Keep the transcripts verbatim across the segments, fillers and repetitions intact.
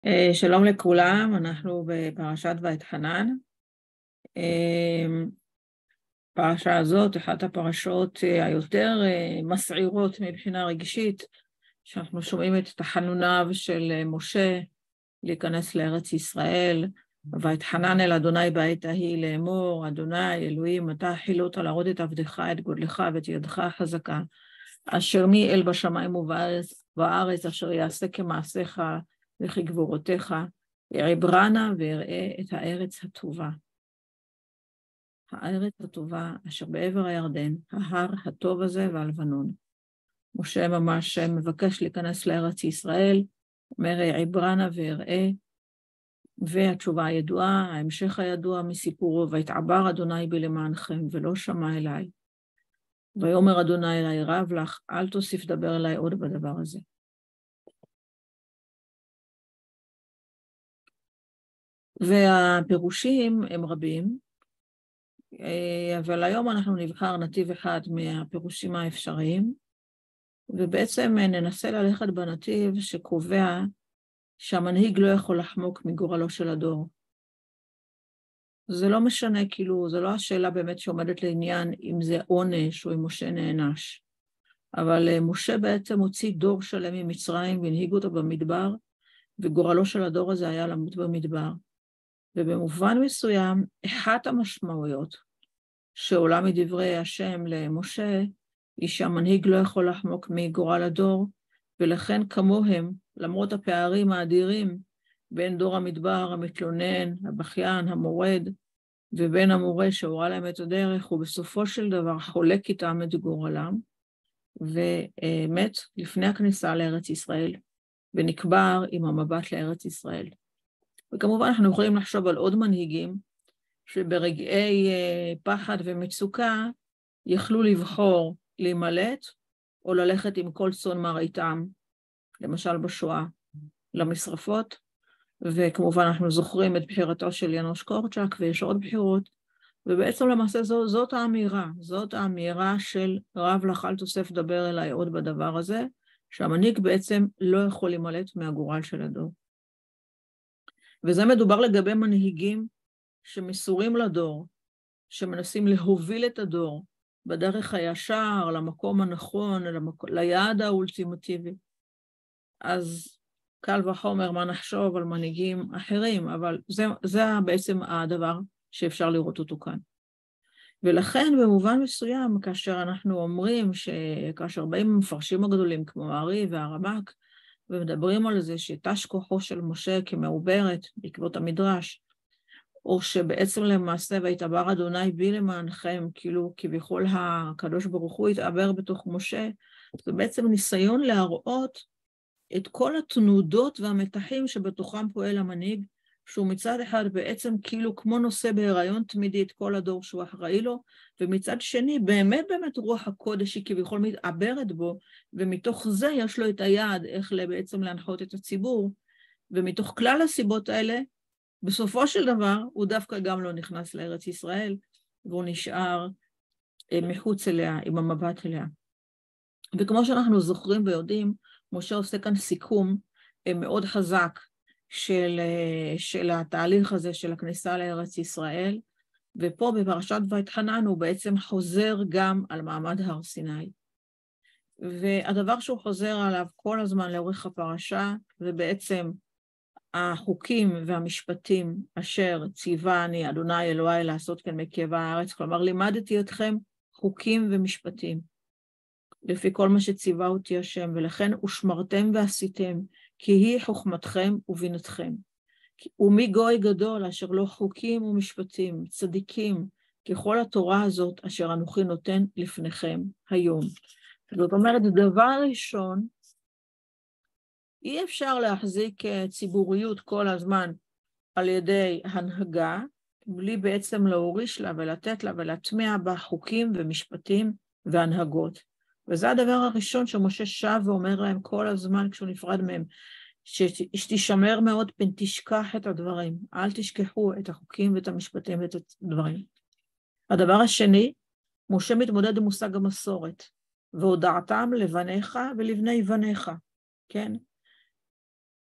אה, שלום לכולם, אנחנו בפרשת ואתחנן. אה, פרשה הזאת, אחת הפרשות אה, היותר אה, מסעירות מבחינה רגשית, שאנחנו שומעים את תחנוניו של אה, משה להיכנס לארץ ישראל, ואתחנן אל אדוני בעת ההיא לאמור, אדוני אלוהים, אתה חילוט להראות את עבדך, את גודלך ואת ידך החזקה, אשר מי אל בשמיים ובארץ, בארץ, אשר יעשה כמעשיך וכגבורותיך, יעברנה ויראה את הארץ הטובה. הארץ הטובה אשר בעבר הירדן, ההר הטוב הזה והלבנון. משה ממש מבקש להיכנס לארץ ישראל, אומר יעברנה ויראה, והתשובה הידועה, ההמשך הידוע מסיפורו, ויתעבר אדוני בי למענכם ולא שמע אליי. ויאמר אדוני אליי רב לך, אל תוסיף דבר אליי עוד בדבר הזה. והפירושים הם רבים, אבל היום אנחנו נבחר נתיב אחד מהפירושים האפשריים, ובעצם ננסה ללכת בנתיב שקובע שהמנהיג לא יכול לחמוק מגורלו של הדור. זה לא משנה, כאילו, זה לא השאלה באמת שעומדת לעניין אם זה עונש או אם משה נענש. אבל משה בעצם הוציא דור שלם ממצרים והנהיג אותו במדבר, וגורלו של הדור הזה היה למות במדבר. ובמובן מסוים, אחת המשמעויות שעולה מדברי השם למשה, היא שהמנהיג לא יכול לחמוק מגורל הדור, ולכן כמוהם, למרות הפערים האדירים בין דור המדבר, המתלונן, הבכיין, המורד, ובין המורה שהוראה להם את הדרך, הוא בסופו של דבר חולק איתם את גורלם, ומת לפני הכניסה לארץ ישראל, ונקבר עם המבט לארץ ישראל. וכמובן אנחנו יכולים לחשוב על עוד מנהיגים, שברגעי פחד ומצוקה יכלו לבחור להימלט, או ללכת עם כל צאן מרעיתם, למשל בשואה, למשרפות, וכמובן אנחנו זוכרים את בחירתו של ינוש קורצ'אק, ויש עוד בחירות, ובעצם למעשה זו, זאת האמירה, זאת האמירה של רב לך אל תוסף דבר אליי עוד בדבר הזה, שהמנהיג בעצם לא יכול להימלט מהגורל של הדור. וזה מדובר לגבי מנהיגים שמסורים לדור, שמנסים להוביל את הדור בדרך הישר, למקום הנכון, למק... ליעד האולטימטיבי. אז קל וחומר מה נחשוב על מנהיגים אחרים, אבל זה, זה בעצם הדבר שאפשר לראות אותו כאן. ולכן במובן מסוים, כאשר אנחנו אומרים, שכאשר באים המפרשים הגדולים כמו הארי והרמק, ומדברים על זה שתש כוחו של משה כמעוברת בעקבות המדרש, או שבעצם למעשה ויתעבר אדוני בי למענכם, כאילו כביכול הקדוש ברוך הוא יתעבר בתוך משה, זה בעצם ניסיון להראות את כל התנודות והמתחים שבתוכם פועל המנהיג, שהוא מצד אחד בעצם כאילו כמו נושא בהיריון תמידי את כל הדור שהוא אחראי לו, ומצד שני באמת באמת רוח הקודש היא כביכול מתעברת בו, ומתוך זה יש לו את היעד איך בעצם להנחות את הציבור, ומתוך כלל הסיבות האלה, בסופו של דבר הוא דווקא גם לא נכנס לארץ ישראל, והוא נשאר מחוץ אליה, עם המבט אליה. וכמו שאנחנו זוכרים ויודעים, משה עושה כאן סיכום מאוד חזק של, של התהליך הזה של הכניסה לארץ ישראל, ופה בפרשת ואתחנן הוא בעצם חוזר גם על מעמד הר סיני. והדבר שהוא חוזר עליו כל הזמן לאורך הפרשה, זה בעצם החוקים והמשפטים אשר ציווה אני, אדוני אלוהי, לעשות כאן מקייבי הארץ, כלומר לימדתי אתכם חוקים ומשפטים. לפי כל מה שציווה אותי השם, ולכן ושמרתם ועשיתם, כי היא חוכמתכם ובינתכם. ומי גוי גדול אשר לא חוקים ומשפטים, צדיקים, ככל התורה הזאת אשר אנוכי נותן לפניכם היום. זאת אומרת, דבר ראשון, אי אפשר להחזיק ציבוריות כל הזמן על ידי הנהגה, בלי בעצם להוריש לה ולתת לה ולהטמיע בה חוקים ומשפטים והנהגות. וזה הדבר הראשון שמשה שב ואומר להם כל הזמן כשהוא נפרד מהם, שתשמר מאוד פן תשכח את הדברים, אל תשכחו את החוקים ואת המשפטים ואת הדברים. הדבר השני, משה מתמודד עם מושג המסורת, והודעתם לבניך ולבני בניך, כן?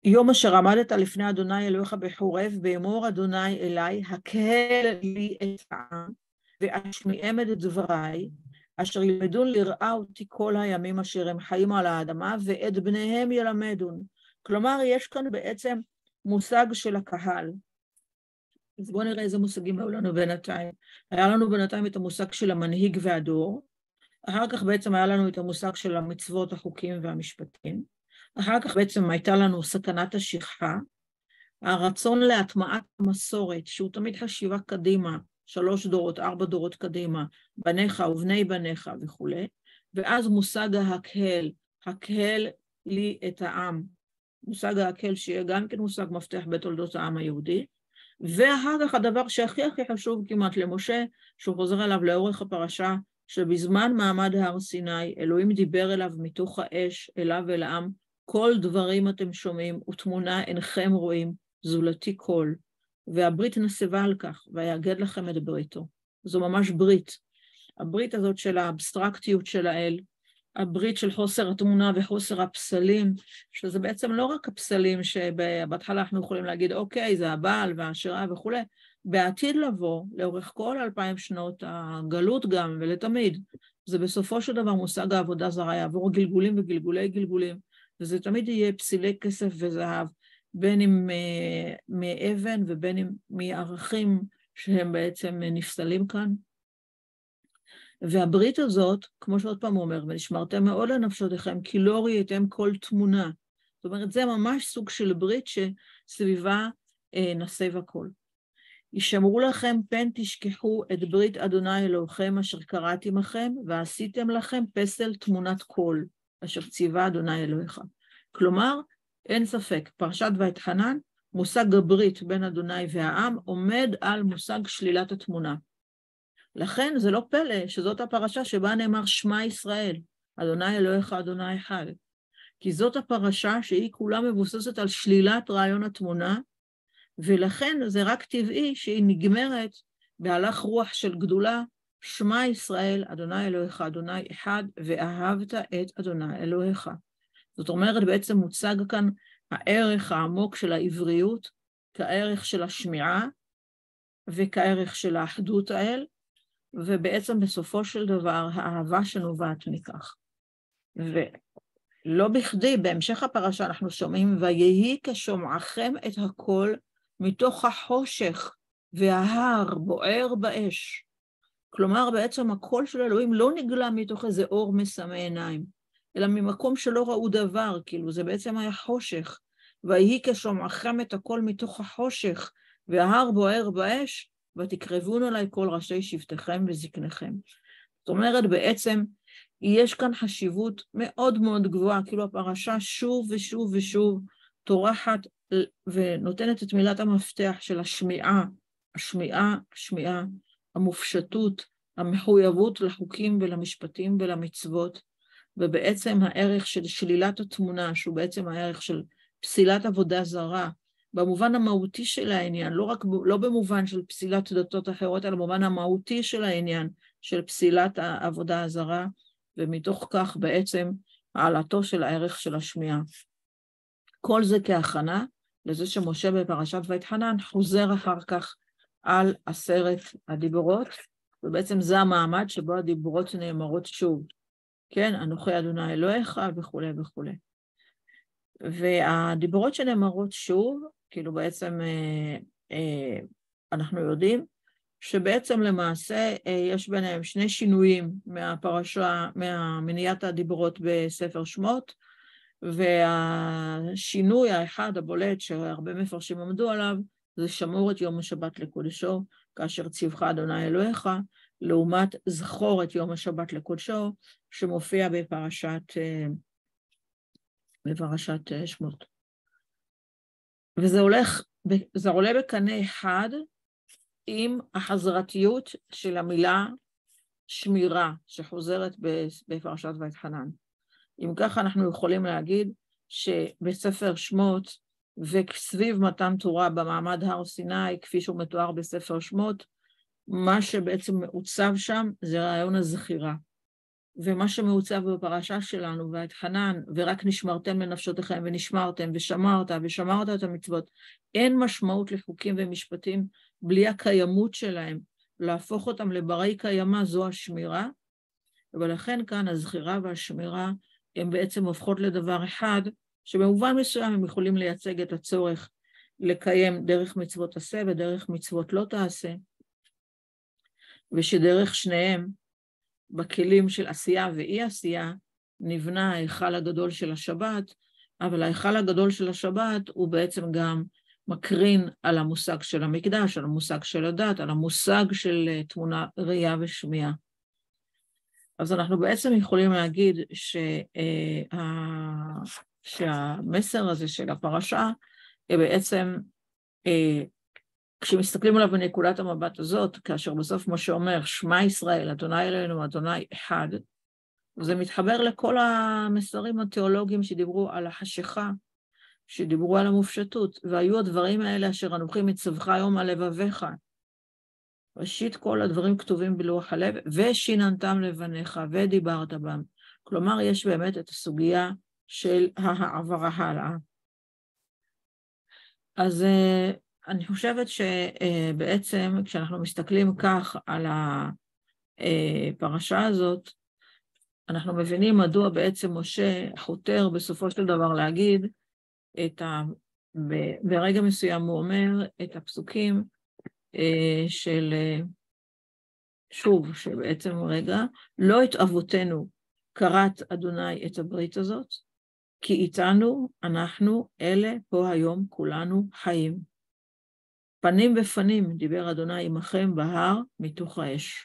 יום אשר עמדת לפני אדוני אלוהיך בחורב, באמור אדוני אליי, הקהל לי את העם, ואשמיעם את דבריי, אשר ילמדון לרעה אותי כל הימים אשר הם חיים על האדמה, ואת בניהם ילמדון. כלומר, יש כאן בעצם מושג של הקהל. אז בואו נראה איזה מושגים היו לנו בינתיים. היה לנו בינתיים את המושג של המנהיג והדור, אחר כך בעצם היה לנו את המושג של המצוות, החוקים והמשפטים, אחר כך בעצם הייתה לנו סכנת השכחה, הרצון להטמעת המסורת, שהוא תמיד חשיבה קדימה, שלוש דורות, ארבע דורות קדימה, בניך ובני בניך וכו', ואז מושג ההקהל, הקהל לי את העם, מושג ההקהל שיהיה גם כן מושג מפתח בתולדות העם היהודי, ואחר כך הדבר שהכי הכי חשוב כמעט למשה, שהוא חוזר אליו לאורך הפרשה, שבזמן מעמד הר סיני, אלוהים דיבר אליו מתוך האש, אליו אל העם, כל דברים אתם שומעים, ותמונה אינכם רואים, זולתי קול, והברית נסבה על כך, ויאגד לכם את בריתו. זו ממש ברית. הברית הזאת של האבסטרקטיות של האל, הברית של חוסר התמונה וחוסר הפסלים, שזה בעצם לא רק הפסלים שבהתחלה אנחנו יכולים להגיד, אוקיי, זה הבעל והשירה וכו', בעתיד לבוא, לאורך כל אלפיים שנות הגלות גם, ולתמיד, זה בסופו של דבר מושג העבודה זרה, יעבור גלגולים וגלגולי גלגולים, וזה תמיד יהיה פסילי כסף וזהב, בין אם מאבן ובין אם מערכים שהם בעצם נפסלים כאן. והברית הזאת, כמו שעוד פעם הוא אומר, ונשמרתם מאוד לנפשותיכם, כי לא ראיתם כל תמונה. זאת אומרת, זה ממש סוג של ברית שסביבה אה, נסב הכל. ישמרו לכם פן תשכחו את ברית אדוני אלוהיכם אשר קראתי עמכם, ועשיתם לכם פסל תמונת קול, אשר ציווה אדוני אלוהיך. כלומר, אין ספק, פרשת ואתחנן, מושג הברית בין אדוני והעם, עומד על מושג שלילת התמונה. לכן זה לא פלא שזאת הפרשה שבה נאמר שמע ישראל, אדוני אלוהיך אדוני אחד. כי זאת הפרשה שהיא כולה מבוססת על שלילת רעיון התמונה, ולכן זה רק טבעי שהיא נגמרת בהלך רוח של גדולה, שמע ישראל, אדוני אלוהיך אדוני אחד, ואהבת את אדוני אלוהיך. זאת אומרת, בעצם מוצג כאן הערך העמוק של העבריות, כערך של השמיעה, וכערך של האחדות האל, ובעצם בסופו של דבר האהבה שנובעת מכך. ולא בכדי, בהמשך הפרשה אנחנו שומעים, ויהי כשומעכם את הכל מתוך החושך וההר בוער באש. כלומר, בעצם הקול של אלוהים לא נגלה מתוך איזה אור מסמא עיניים, אלא ממקום שלא ראו דבר, כאילו זה בעצם היה חושך. ויהי כשומעכם את הכל מתוך החושך וההר בוער באש, ותקרבון אליי כל ראשי שבטכם וזקניכם. זאת אומרת, בעצם יש כאן חשיבות מאוד מאוד גבוהה, כאילו הפרשה שוב ושוב ושוב טורחת ונותנת את מילת המפתח של השמיעה, השמיעה, השמיעה, המופשטות, המחויבות לחוקים ולמשפטים ולמצוות, ובעצם הערך של שלילת התמונה, שהוא בעצם הערך של פסילת עבודה זרה, במובן המהותי של העניין, לא רק, לא במובן של פסילת דתות אחרות, אלא במובן המהותי של העניין, של פסילת העבודה הזרה, ומתוך כך בעצם העלתו של הערך של השמיעה. כל זה כהכנה לזה שמשה בפרשת ואתחנן חוזר אחר כך על עשרת הדיברות, ובעצם זה המעמד שבו הדיברות נאמרות שוב. כן, אנוכי אדוני אלוהיך וכו' וכו'. והדיברות שנאמרות שוב, כאילו בעצם אה, אה, אנחנו יודעים שבעצם למעשה אה, יש ביניהם שני שינויים מהפרשה, מהמניעת הדיברות בספר שמות, והשינוי האחד הבולט שהרבה מפרשים עמדו עליו, זה שמור את יום השבת לקודשו, כאשר ציווך אדוני אלוהיך, לעומת זכור את יום השבת לקודשו, שמופיע בפרשת, בפרשת שמות. וזה הולך, זה עולה בקנה אחד עם החזרתיות של המילה שמירה, שחוזרת בפרשת ואתחנן. אם ככה אנחנו יכולים להגיד שבספר שמות וסביב מתן תורה במעמד הר סיני, כפי שהוא מתואר בספר שמות, מה שבעצם מעוצב שם זה רעיון הזכירה. ומה שמעוצב בפרשה שלנו, והתחנן, ורק נשמרתם לנפשותיכם, ונשמרתם, ושמרת, ושמרת את המצוות, אין משמעות לחוקים ומשפטים בלי הקיימות שלהם, להפוך אותם לברי קיימה, זו השמירה, ולכן כאן הזכירה והשמירה הן בעצם הופכות לדבר אחד, שבמובן מסוים הם יכולים לייצג את הצורך לקיים דרך מצוות עשה ודרך מצוות לא תעשה, ושדרך שניהם, בכלים של עשייה ואי עשייה, נבנה ההיכל הגדול של השבת, אבל ההיכל הגדול של השבת הוא בעצם גם מקרין על המושג של המקדש, על המושג של הדת, על המושג של תמונה, ראייה ושמיעה. אז אנחנו בעצם יכולים להגיד שה... שהמסר הזה של הפרשה, בעצם, כשמסתכלים עליו בנקודת המבט הזאת, כאשר בסוף משה אומר, שמע ישראל, אדוני אלוהינו, אדוני אחד, זה מתחבר לכל המסרים התיאולוגיים שדיברו על החשיכה, שדיברו על המופשטות, והיו הדברים האלה אשר אנוכי מצווך היום על לבביך. ראשית כל הדברים כתובים בלוח הלב, ושיננתם לבניך, ודיברת בם. כלומר, יש באמת את הסוגיה של העברה הלאה. אז אני חושבת שבעצם כשאנחנו מסתכלים כך על הפרשה הזאת, אנחנו מבינים מדוע בעצם משה חותר בסופו של דבר להגיד, את ה... ברגע מסוים הוא אומר את הפסוקים של, שוב, שבעצם רגע, לא את אבותינו קראת אדוני את הברית הזאת, כי איתנו אנחנו אלה פה היום כולנו חיים. פנים בפנים דיבר אדוני עמכם בהר מתוך האש.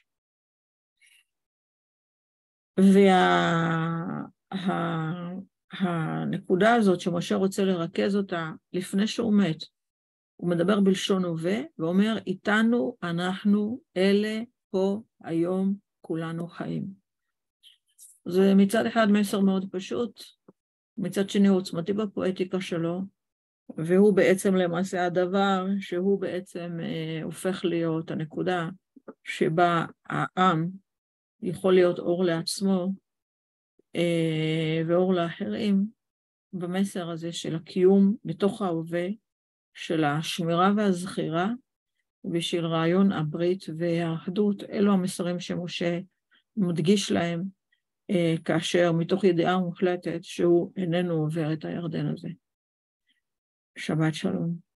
והנקודה הזאת שמשה רוצה לרכז אותה לפני שהוא מת, הוא מדבר בלשון הווה ואומר איתנו אנחנו אלה פה היום כולנו חיים. זה מצד אחד מסר מאוד פשוט, מצד שני עוצמתי בפואטיקה שלו, והוא בעצם למעשה הדבר שהוא בעצם אה, הופך להיות הנקודה שבה העם יכול להיות אור לעצמו אה, ואור לאחרים, במסר הזה של הקיום בתוך ההווה, של השמירה והזכירה, בשביל רעיון הברית והאחדות. אלו המסרים שמשה מדגיש להם, אה, כאשר מתוך ידיעה מוחלטת שהוא איננו עובר את הירדן הזה. שבת שלום.